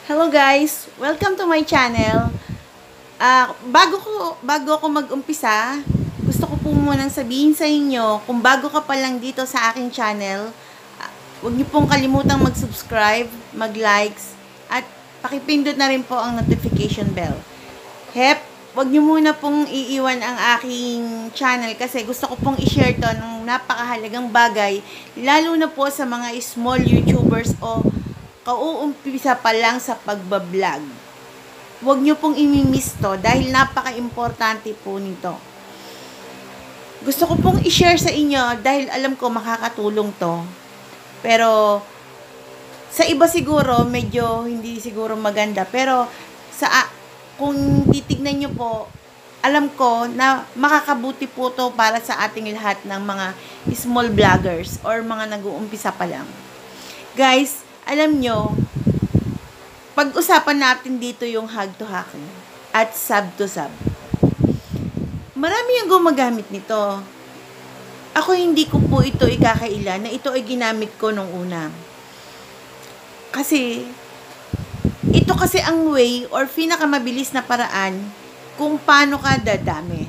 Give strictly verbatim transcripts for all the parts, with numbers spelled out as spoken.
Hello guys, welcome to my channel. Ah, bago ko bago ako mag-umpisa, gusto ko po munang sabihin sa inyo, kung bago ka pa lang dito sa aking channel, ah, huwag niyo pong kalimutang mag-subscribe, mag-likes, at pakipindot na rin po ang notification bell. Hep, huwag niyo muna pong iiwan ang aking channel kasi gusto ko pong i-share to ng napakahalagang bagay, lalo na po sa mga small YouTubers o kauumpisa pa lang sa pagbablog. Huwag nyo pong imimiss to dahil napaka-importante po nito. Gusto ko pong i-share sa inyo dahil alam ko makakatulong to. Pero sa iba siguro medyo hindi siguro maganda. Pero sa kung titignan nyo po, alam ko na makakabuti po to para sa ating lahat ng mga small vloggers or mga nag-uumpisa pa lang. Guys, alam nyo, pag-usapan natin dito yung hug to hug at sub to sub. Marami yung gumagamit nito. Ako hindi ko po ito ikakaila na ito ay ginamit ko nung una. Kasi, ito kasi ang way or pinakamabilis na paraan kung paano ka dadami.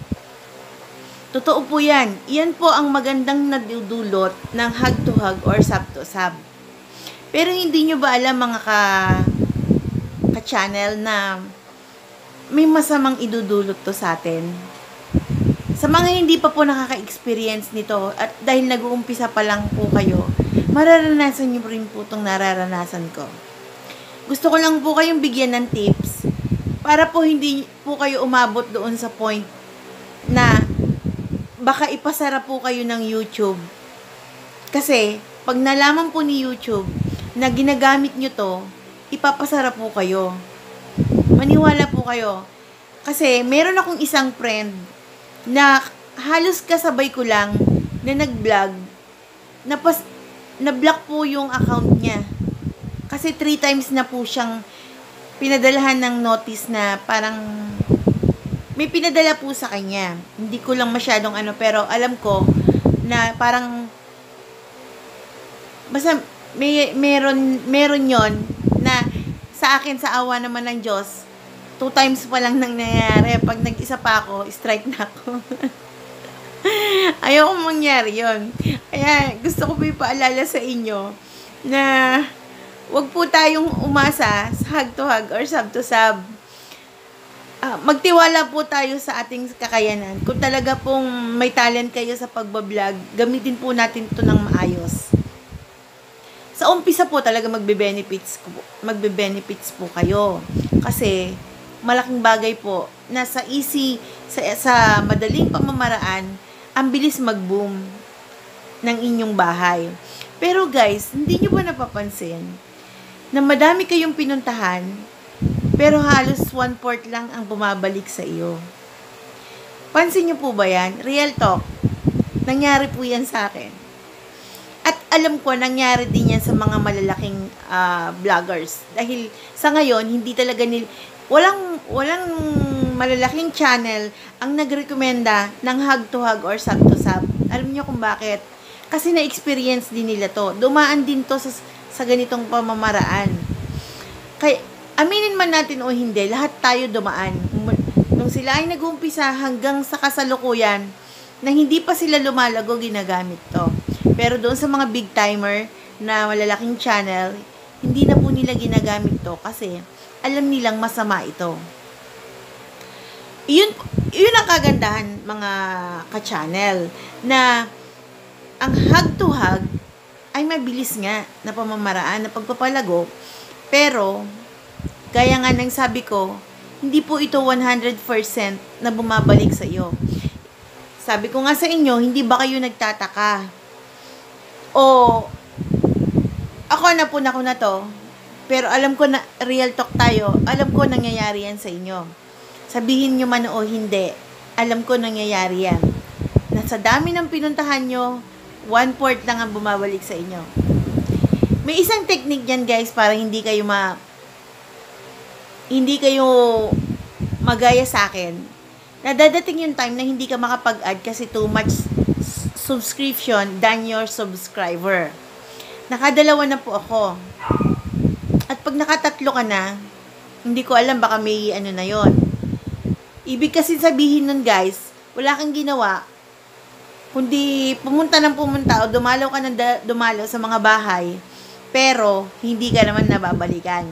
Totoo po yan. Iyan po ang magandang nadudulot ng hug to hug or sub to sub. Pero hindi nyo ba alam mga ka, ka-channel na may masamang idudulot to sa atin? Sa mga hindi pa po nakaka-experience nito at dahil nag-uumpisa pa lang po kayo, mararanasan nyo rin po itong nararanasan ko. Gusto ko lang po kayong bigyan ng tips para po hindi po kayo umabot doon sa point na baka ipasara po kayo ng YouTube. Kasi pag nalaman po ni YouTube na ginagamit nyo to, ipapasara po kayo. Maniwala po kayo. Kasi, meron akong isang friend na halos kasabay ko lang na nag-vlog, na pas, na-block po yung account niya. Kasi three times na po siyang pinadalahan ng notice na parang may pinadala po sa kanya. Hindi ko lang masyadong ano, pero alam ko na parang basta may meron meron yon na sa akin sa awa naman ng Diyos two times pa lang nang nangyayari. Pag nag-isa pa ako, strike na ako. Ayoko mangyari yon. Kaya gusto ko po ipaalala sa inyo na wag po tayong umasa sa hug to hug or sub to sub. Uh, magtiwala po tayo sa ating kakayanan. Kung talaga pong may talent kayo sa pagbablog, gamitin po natin ito ng maayos. Sa umpisa po talaga magbe-benefits magbe-benefits po kayo. Kasi malaking bagay po na sa easy sa, sa madaling pamamaraan, ang bilis mag-boom ng inyong bahay. Pero guys, hindi niyo ba napapansin na madami kayong pinuntahan pero halos one-fourth lang ang bumabalik sa iyo? Pansin niyo po ba yan? Real talk. Nangyari po yan sa akin. At alam ko, nangyari din yan sa mga malalaking uh, vloggers. Dahil sa ngayon, hindi talaga nil... Walang, walang malalaking channel ang nagrekomenda ng hug to hug or sub to sub. Alam niyo kung bakit? Kasi na-experience din nila to. Dumaan din to sa, sa ganitong pamamaraan. Kaya, aminin man natin o hindi, lahat tayo dumaan. Nung sila ay nag-uumpisa hanggang sa kasalukuyan, na hindi pa sila lumalago, ginagamit to. Pero doon sa mga big timer na malalaking channel, hindi na po nila ginagamit to kasi alam nilang masama ito. Iyon, iyon ang kagandahan mga ka-channel na ang hug to hug ay mabilis nga na pamamaraan na pagpapalago, pero gaya nga ng sabi ko, hindi po ito one hundred percent na bumabalik sa iyo. Sabi ko nga sa inyo, hindi ba kayo nagtataka? O, ako na po na ko na to, pero alam ko na, real talk tayo, alam ko nangyayari yan sa inyo. Sabihin nyo man o hindi, alam ko nangyayari yan. Na sa dami ng pinuntahan nyo, one-fourth lang ang bumabalik sa inyo. May isang technique yan guys, para hindi kayo ma, hindi kayo magaya sa akin. Nadadating yung time na hindi ka makapag-add kasi too much subscription than your subscriber. Nakadalawa na po ako. At pag nakatatlo ka na, hindi ko alam, baka may ano na yon. Ibig kasi sabihin nun guys, wala kang ginawa, kundi pumunta ng pumunta o dumalaw ka ng da- dumalaw sa mga bahay, pero hindi ka naman nababalikan.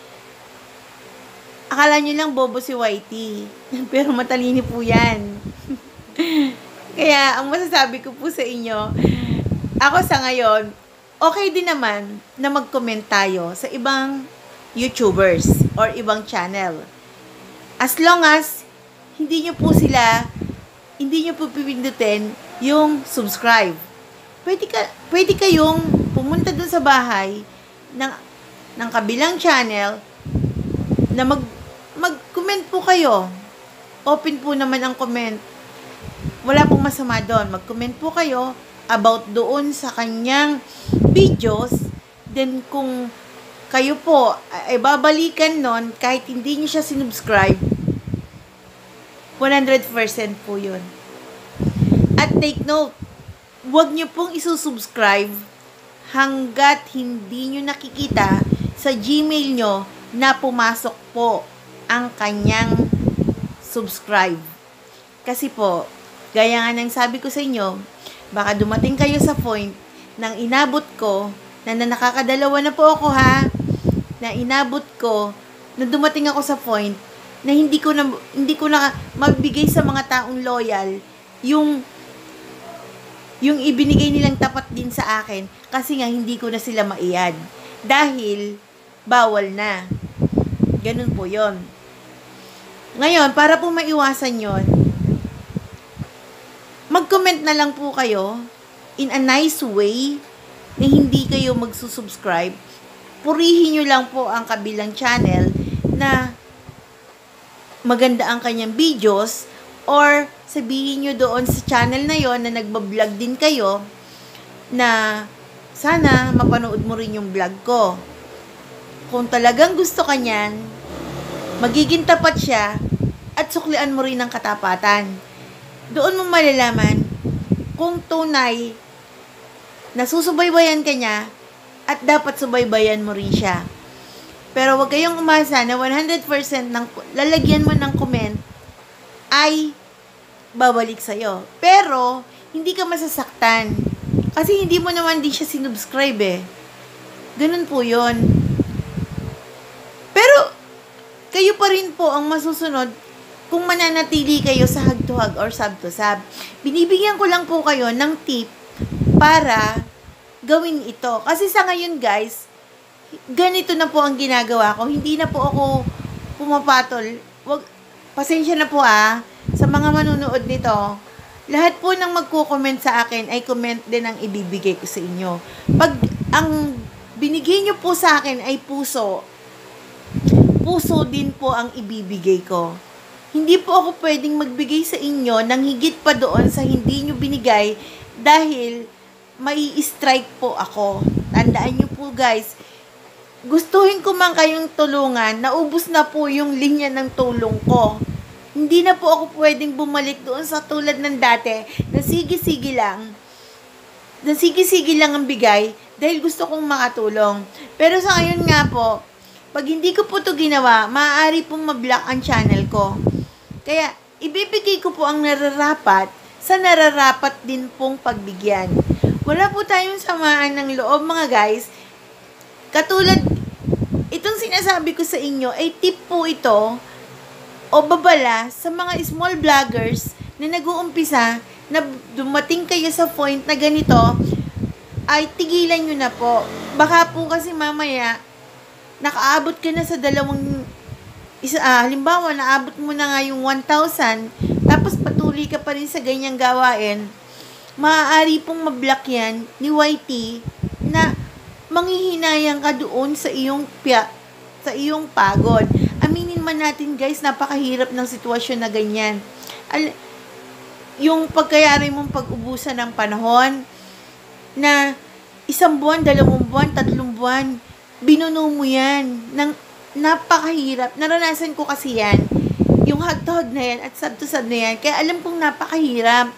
Akala nyo lang bobo si Whitey, pero matalino po yan. Kaya ang masasabi ko po sa inyo, ako sa ngayon, okay din naman na mag-comment tayo sa ibang YouTubers or ibang channel. As long as hindi nyo po sila, hindi nyo po pipindutin yung subscribe. Pwede, ka, pwede kayong pumunta dun sa bahay ng, ng kabilang channel na mag, mag-comment po kayo. Open po naman ang comment. Wala pong masama doon. Mag-comment po kayo about doon sa kanyang videos. Then kung kayo po ay babalikan nun, kahit hindi nyo siya sinubscribe, one hundred percent po yun. At take note, huwag nyo pong isusubscribe hanggat hindi nyo nakikita sa Gmail nyo na pumasok po ang kanyang subscribe. Kasi po, gaya nga ng sabi ko sa inyo, baka dumating kayo sa point nang inabot ko, na, na nakakadalawa na po ako ha, na inabot ko, na dumating ako sa point na hindi ko na hindi ko na magbigay sa mga taong loyal yung yung ibinigay nilang tapat din sa akin, kasi nga hindi ko na sila maiad dahil bawal na. Ganun po yon. Ngayon, para po maiwasan yon, mag-comment na lang po kayo in a nice way na hindi kayo magsusubscribe. Purihin nyo lang po ang kabilang channel na maganda ang kanyang videos, or sabihin nyo doon sa channel na yon na nagbablog din kayo na sana mapanood mo rin yung vlog ko. Kung talagang gusto ka niyan, magiging tapat siya at suklian mo rin ng katapatan. Doon mo malalaman kung tunay na susubaybayan ka niya at dapat subaybayan mo rin siya. Pero wag kayong umasa na one hundred percent ng lalagyan mo ng comment ay babalik sa'yo. Pero, hindi ka masasaktan. Kasi hindi mo naman din siya sinubscribe eh. Ganun po yun. Pero, kayo pa rin po ang masusunod kung mananatili kayo sa hug to hug or sub to sub. Binibigyan ko lang po kayo ng tip para gawin ito. Kasi sa ngayon guys, ganito na po ang ginagawa ko. Hindi na po ako pumapatol. Wag, pasensya na po ah, sa mga manunood nito. Lahat po ng magko-comment sa akin ay comment din ang ibibigay ko sa inyo. Pag ang binigay nyo po sa akin ay puso, puso din po ang ibibigay ko. Hindi po ako pwedeng magbigay sa inyo ng higit pa doon sa hindi nyo binigay dahil may strike po ako. Tandaan nyo po guys, gustuhin ko man kayong tulungan, naubos na po yung linya ng tulong ko. Hindi na po ako pwedeng bumalik doon sa tulad ng dati na sige-sige lang. Na sige-sige lang ang bigay dahil gusto kong makatulong. Pero sa ngayon nga po, pag hindi ko po ito ginawa, maaari pong mablock ang channel ko. Kaya, ibibigay ko po ang nararapat sa nararapat din pong pagbigyan. Wala po tayong samaan ng loob mga guys. Katulad, itong sinasabi ko sa inyo ay tip po ito o babala sa mga small vloggers na nag-uumpisa na dumating kayo sa point na ganito, ay tigilan nyo na po. Baka po kasi mamaya, nakaabot ka na sa dalawang, isa, ah, halimbawa, naabot mo na nga yung one thousand, tapos patuloy ka pa rin sa ganyang gawain, maaari pong mablock yan ni Y T na manghihinayang ka doon sa iyong pia, sa iyong pagod. Aminin man natin guys, napakahirap ng sitwasyon na ganyan. Al- yung pagkayari mong pag-ubusan ng panahon na isang buwan, dalawang buwan, tatlong buwan, binuno mo yan ng napakahirap. Naranasan ko kasi yan, yung hug-to-hug na yan at sub-to-sub na yan, kaya alam kong napakahirap.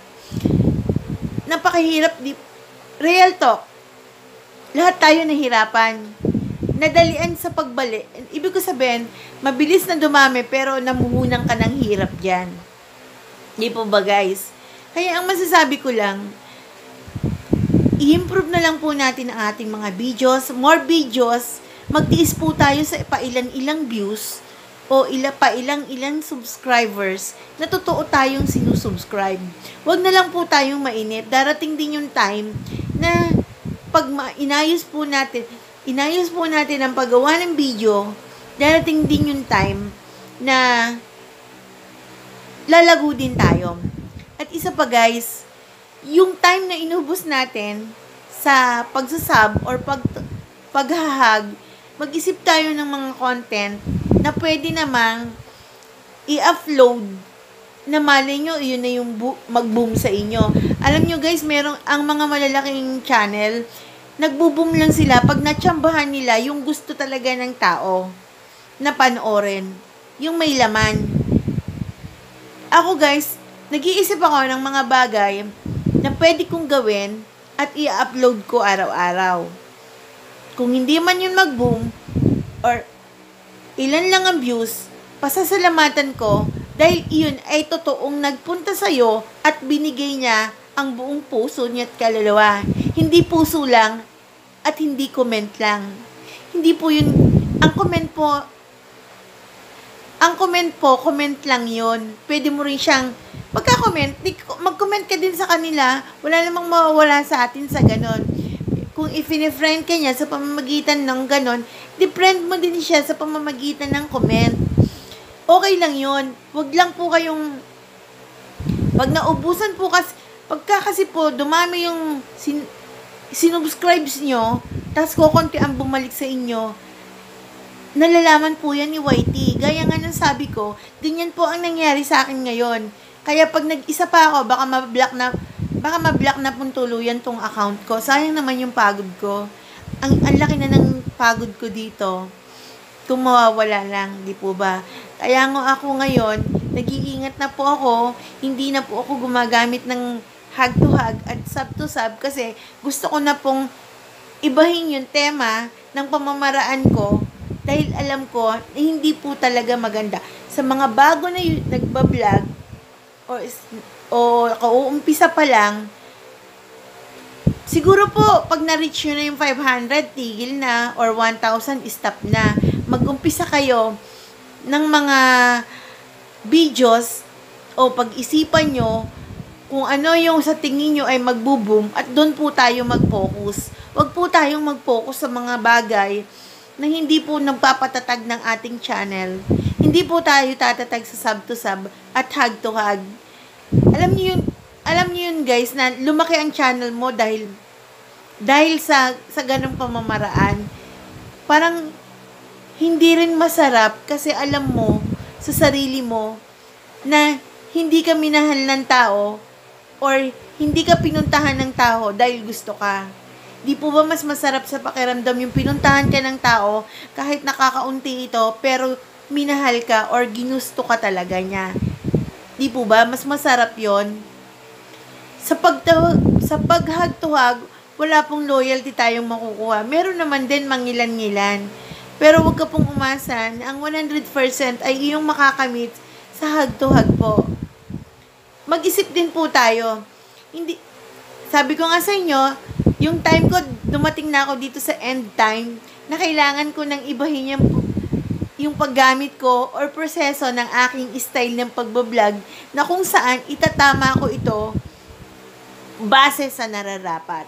Napakahirap, di, real talk. Lahat tayo nahirapan. nadalian sa pagbalik. Ibig ko sabihin, mabilis na dumami pero namuhunan ka ng hirap dyan. Di po ba guys? Kaya ang masasabi ko lang, i-improve na lang po natin ang ating mga videos, more videos, magtiis po tayo sa pailan-ilang views o ila pa ilang-ilang subscribers na totoo tayong sinusubscribe. Huwag na lang po tayong mainip. Darating din yung time na pag inayos po natin, inayos po natin ang paggawa ng video, darating din yung time na lalago din tayo. At isa pa guys, yung time na inubos natin sa pagsasub or pag, paghahag, mag-isip tayo ng mga content na pwede namang i-upload na malay nyo, yun na yung bu- mag-boom sa inyo. Alam nyo guys, merong ang mga malalaking channel, nagbo-boom lang sila pag natsambahan nila yung gusto talaga ng tao na panoorin. Yung may laman. Ako guys, nag-iisip ako ng mga bagay na pwede kong gawin at i-upload ko araw-araw. Kung hindi man yun mag-boom or ilan lang ang views, pasasalamatan ko dahil iyon ay totoong nagpunta sa'yo at binigay niya ang buong puso niya at kaluluwa. Hindi puso lang at hindi comment lang. Hindi po yun, ang comment po, ang comment po, comment lang yun. Pwede mo rin siyang pagka-comment, mag-comment ka din sa kanila, wala namang mawawala sa atin sa ganon. Kung if-friend ka niya sa pamamagitan ng ganon, di-friend mo din siya sa pamamagitan ng comment. Okay lang yun. Huwag lang po kayong, pag naubusan po kasi, pagka kasi po, dumami yung sin, sinubscribes nyo, tapos kukunti ang bumalik sa inyo, nalalaman po yan ni Whitey. Gaya nga ng sabi ko, ganyan po ang nangyari sa akin ngayon. Kaya pag nag-isa pa ako, baka ma-block na, baka ma-block na pong tuluyan tong account ko. Sayang naman yung pagod ko. Ang, ang laki na ng pagod ko dito. Kung mawawala lang, di po ba? Kaya nga ako ngayon, nag-iingat na po ako, hindi na po ako gumagamit ng hug to hug at sub to sub kasi gusto ko na pong ibahin yung tema ng pamamaraan ko dahil alam ko na hindi po talaga maganda. Sa mga bago na y- nagbablog, o, o kauumpisa pa lang, siguro po, pag na-reach nyo na yung five hundred, tigil na, or one thousand, stop na. Mag-umpisa kayo ng mga videos, o pag-isipan nyo, kung ano yung sa tingin nyo ay magbo-boom, at doon po tayo mag-focus. Huwag po tayong mag-focus sa mga bagay na hindi po nagpapatatag ng ating channel. Hindi po tayo tatatag sa sub to sub at hug to hug. Alam niyo yun, alam niyo yun guys, na lumaki ang channel mo dahil dahil sa sa ganung pamamaraan. Parang hindi rin masarap kasi alam mo sa sarili mo na hindi ka minahal ng tao or hindi ka pinuntahan ng tao dahil gusto ka. Di po ba mas masarap sa pakiramdam yung pinuntahan ka ng tao kahit nakakaunti ito pero minahal ka or ginusto ka talaga niya? Di po ba mas masarap yon? Sa pagtawag, sa paghag to hug, wala pong loyalty tayong makukuha. Meron naman din mangilan-ngilan. Pero wag ka pong umasa na ang one hundred percent ay iyong makakamit sa hug to hug po. Mag-isip din po tayo. Hindi, sabi ko nga sa inyo, yung time ko, dumating na ako dito sa end time, na kailangan ko nang ibahin yung, yung paggamit ko or proseso ng aking style ng pagbablog na kung saan itatama ko ito base sa nararapat.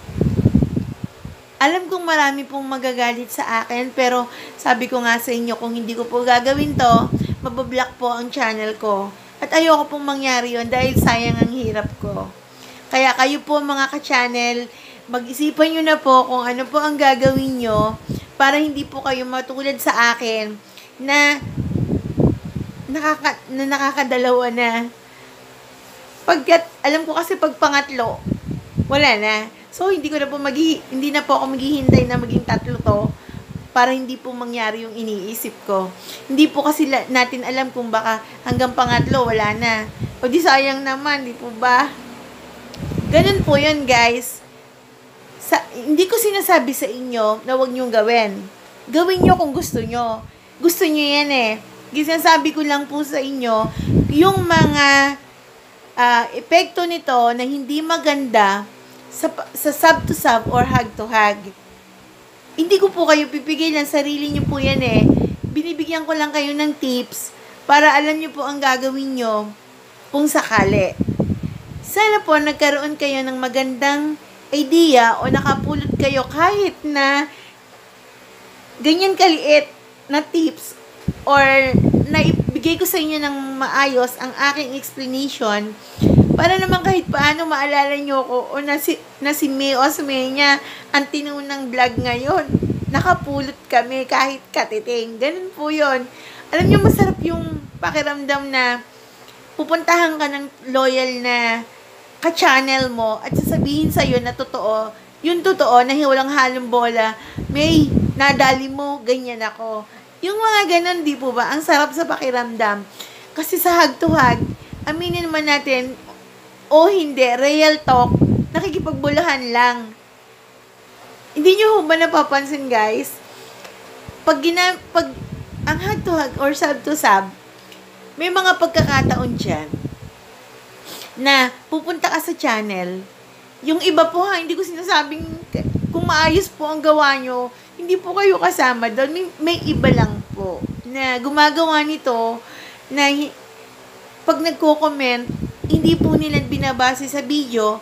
Alam kong marami pong magagalit sa akin, pero sabi ko nga sa inyo, kung hindi ko po gagawin to, mabablock po ang channel ko. At ayoko pong mangyari yon dahil sayang ang hirap ko. Kaya kayo po mga ka-channel, mag-isipan nyo na po kung ano po ang gagawin nyo para hindi po kayo matulad sa akin na, nakaka, na nakakadalawa na. Pagkat, alam ko kasi pag pangatlo, wala na. So, hindi ko na po maghi, hindi na po ako maghihintay na maging tatlo to para hindi po mangyari yung iniisip ko. Hindi po kasi la, natin alam kung baka hanggang pangatlo, wala na. O di sayang naman, di po ba? Ganun po yun, guys. Sa, hindi ko sinasabi sa inyo na huwag niyong gawin. gawin nyo kung gusto nyo. Gusto nyo yan eh. Sinasabi ko lang po sa inyo, yung mga uh, epekto nito na hindi maganda sa, sa sub to sub or hug to hug. Hindi ko po kayo pipigilan, sarili nyo po yan eh. Binibigyan ko lang kayo ng tips para alam nyo po ang gagawin nyo kung sakali. Sana po nagkaroon kayo ng magandang idea o nakapulot kayo kahit na ganyan kaliit na tips or naibigay ko sa inyo ng maayos ang aking explanation para naman kahit paano maalala nyo ko o na si, na si May Osmeña ang tinunang vlog ngayon. Nakapulot kami kahit katiting. Ganun po yun. Alam nyo, masarap yung pakiramdam na pupuntahan ka ng loyal na ka-channel mo at sasabihin sa'yo na totoo, yung totoo na walang halong bola, May, nadali mo, ganyan ako. Yung mga ganun, di po ba? Ang sarap sa pakiramdam. Kasi sa hug to hug, aminin naman natin, o hindi, real talk, nakikipagbulahan lang. Hindi nyo ba napapansin, guys? Pag, gina, pag ang hug to hug or sub to sub, may mga pagkakataon dyan na pupunta ka sa channel. Yung iba po ha, hindi ko sinasabing kung maayos po ang gawa nyo, hindi po kayo kasama doon. May, may iba lang po na gumagawa nito na pag nagko-comment, hindi po nila binabase sa video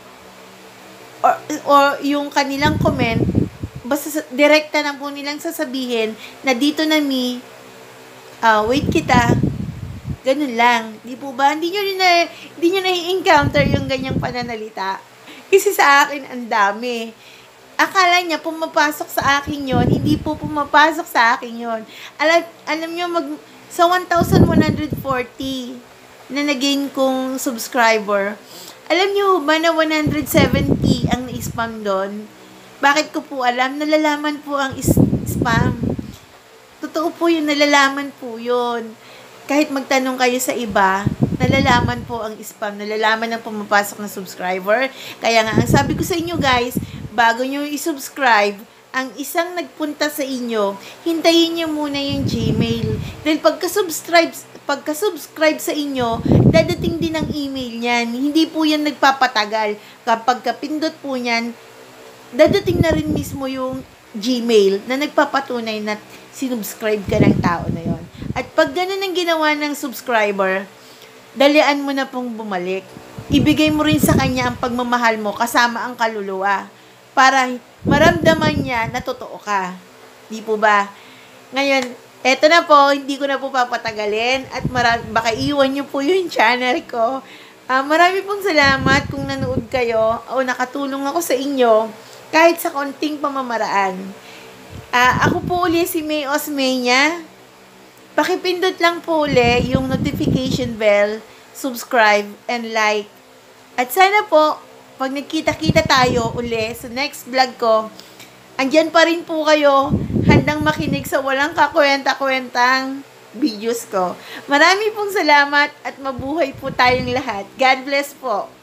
or, or yung kanilang comment, basta direkta na po nilang sasabihin na dito na mi, uh, wait kita, ganun lang. Di po ba? Hindi nyo na, hindi nyo na-encounter yung ganyang pananalita. Kasi sa akin, ang dami. Akala niya, pumapasok sa akin yon, hindi po pumapasok sa akin yon. Alam, alam nyo, mag, sa one thousand one hundred forty na nagain kong subscriber, alam nyo ba na one hundred seventy ang na-spam doon? Bakit ko po alam? Nalalaman po ang is- spam. Totoo po yun, nalalaman po yun. Kahit magtanong kayo sa iba, nalalaman po ang spam, nalalaman ang pumapasok na subscriber. Kaya nga, ang sabi ko sa inyo guys, bago nyo i-subscribe, ang isang nagpunta sa inyo, hintayin nyo muna yung Gmail. Dahil pagka-subscribe, pagka-subscribe sa inyo, dadating din ang email niyan. Hindi po yan nagpapatagal. Kapag kapindot po niyan, dadating na rin mismo yung Gmail na nagpapatunay na sinubscribe ka ng tao na yon. At pag ganun ang ginawa ng subscriber, dalian mo na pong bumalik. Ibigay mo rin sa kanya ang pagmamahal mo kasama ang kaluluwa para maramdaman niya na totoo ka. Di po ba? Ngayon, eto na po, hindi ko na po papatagalin at marami, baka iwan niyo po yung channel ko. Uh, marami pong salamat kung nanood kayo o nakatulong ako sa inyo kahit sa konting pamamaraan. Uh, ako po uli si May Osmeña. Pakipindot lang po uli yung notification bell, subscribe, and like. At sana po, pag nagkita-kita tayo uli sa next vlog ko, andyan pa rin po kayo, handang makinig sa walang kakwenta-kwentang videos ko. Marami pong salamat at mabuhay po tayong lahat. God bless po.